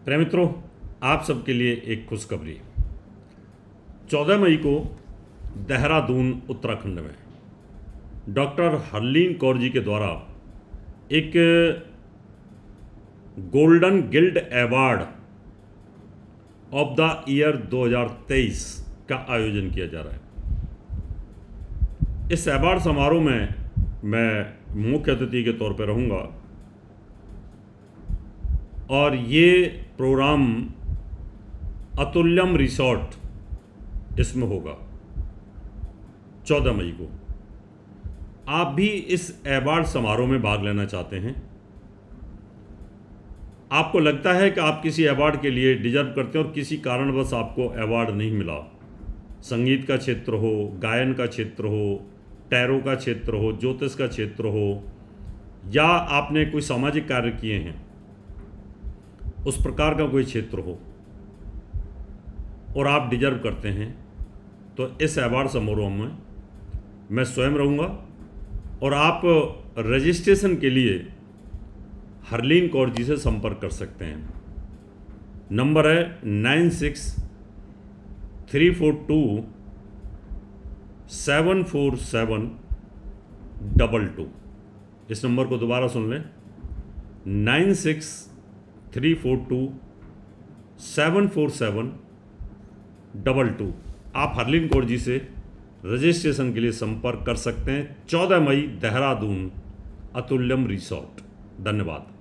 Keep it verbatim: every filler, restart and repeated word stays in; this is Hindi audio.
प्रिय मित्रों, आप सबके लिए एक खुशखबरी। चौदह मई को देहरादून उत्तराखंड में डॉक्टर हरलीन कौर जी के द्वारा एक golden guild award of the year दो हज़ार तेईस का आयोजन किया जा रहा है। इस अवार्ड समारोह में मैं मुख्य अतिथि के तौर पर रहूँगा और ये प्रोग्राम अतुल्यम रिसोर्ट इसमें होगा चौदह मई को। आप भी इस अवार्ड समारोह में भाग लेना चाहते हैं, आपको लगता है कि आप किसी अवार्ड के लिए डिजर्व करते हैं और किसी कारणवश आपको अवार्ड नहीं मिला, संगीत का क्षेत्र हो, गायन का क्षेत्र हो, टैरो का क्षेत्र हो, ज्योतिष का क्षेत्र हो, या आपने कोई सामाजिक कार्य किए हैं, उस प्रकार का कोई क्षेत्र हो और आप डिजर्व करते हैं, तो इस अवार्ड समारोह में मैं स्वयं रहूँगा और आप रजिस्ट्रेशन के लिए हरलीन कौर जी से संपर्क कर सकते हैं। नंबर है nine six three four two seven four seven double two. इस नंबर को दोबारा सुन लें, nine six three four two seven four seven double two. आप हरलीन कौर जी से रजिस्ट्रेशन के लिए संपर्क कर सकते हैं। चौदह मई देहरादून अतुल्यम रिसोर्ट। धन्यवाद।